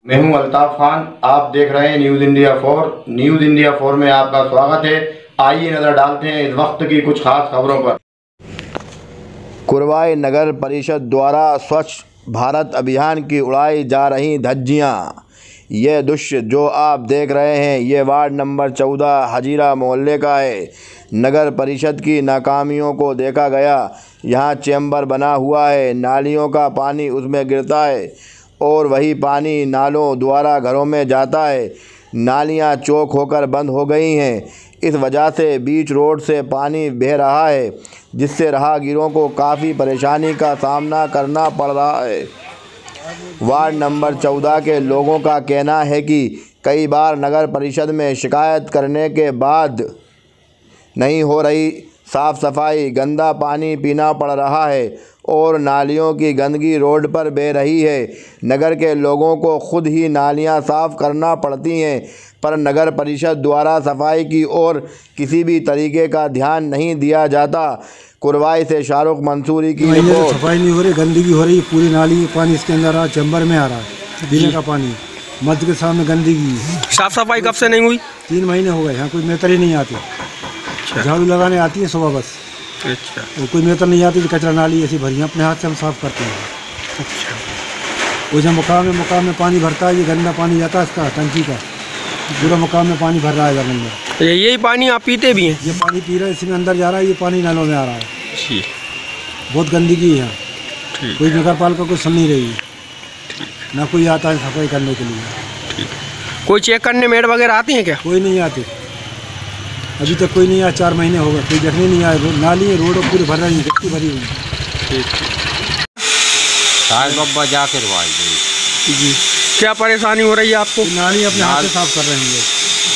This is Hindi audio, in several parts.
मैं हूं अल्ताफ खान। आप देख रहे हैं न्यूज़ इंडिया 4। न्यूज़ इंडिया 4 में आपका स्वागत है। आइए नज़र डालते हैं इस वक्त की कुछ खास खबरों पर। कुरवाई नगर परिषद द्वारा स्वच्छ भारत अभियान की उड़ाई जा रही धज्जियां। ये दृश्य जो आप देख रहे हैं ये वार्ड नंबर 14 हजीरा मोहल्ले का है। नगर परिषद की नाकामियों को देखा गया। यहाँ चैम्बर बना हुआ है, नालियों का पानी उसमें गिरता है और वही पानी नालों द्वारा घरों में जाता है। नालियाँ चौक होकर बंद हो गई हैं। इस वजह से बीच रोड से पानी बह रहा है, जिससे राहगीरों को काफ़ी परेशानी का सामना करना पड़ रहा है। वार्ड नंबर 14 के लोगों का कहना है कि कई बार नगर परिषद में शिकायत करने के बाद नहीं हो रही साफ़ सफाई, गंदा पानी पीना पड़ रहा है और नालियों की गंदगी रोड पर बह रही है। नगर के लोगों को खुद ही नालियां साफ़ करना पड़ती हैं, पर नगर परिषद द्वारा सफाई की ओर किसी भी तरीके का ध्यान नहीं दिया जाता। कुरवाई से शाहरुख मंसूरी की रिपोर्ट। सफाई नहीं हो रही, गंदगी हो रही, पूरी नाली पानी इसके अंदर आ, चैम्बर में आ रहा है पीने का पानी, मस्जिद के सामने गंदगी। साफ सफाई कब से नहीं हुई? 3 महीने हो गए। यहाँ कोई मेतर ही नहीं आती। झाड़ू लगाने आती है सुबह बस। अच्छा। और कोई मेतर नहीं आती तो कचरा नाली ऐसी भरी, अपने हाथ से हम साफ करते हैं। अच्छा। वो जब मुकाम में पानी भरता है, ये गंदा पानी जाता है इसका टंकी का, पूरा मुकाम में पानी भर रहा है इधर अंदर। यही पानी आप पीते भी हैं? ये पानी पी रहा है, इसमें अंदर जा रहा है, ये पानी नालों में आ रहा है। जी। बहुत गंदगी है यहाँ। कोई नगर पालिका को सुन नहीं रही, ना कोई आता है सफाई करने के लिए। कोई चेक करने मेड वगैरह आती हैं क्या? कोई नहीं आती, अभी तक कोई नहीं आया। 4 महीने हो गए, कोई देखने नहीं आया। नाली रोड पूरी भर रही है, गट्टी भरी हुई। बब्बा जाकर जी। क्या परेशानी हो रही है आपको? नाली अपने हाथ से साफ कर रहे हैं लोग।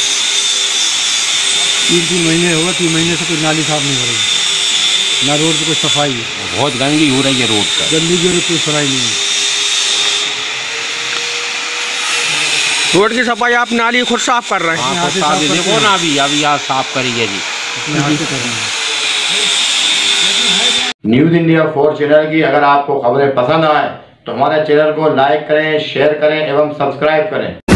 3 महीने हो गए, 3 महीने से कोई नाली साफ नहीं हो रही, ना रोड पे कोई सफाई है। बहुत गंदगी हो रही है रोड पर, गंदगी और कोई सफाई नहीं है। रोड की सफाई आप नाली खुद साफ कर रहे हैं? देखो ना, अभी यहाँ साफ करी है जी। न्यूज़ इंडिया 4 चैनल की अगर आपको खबरें पसंद आए तो हमारे चैनल को लाइक करें, शेयर करें एवं सब्सक्राइब करें।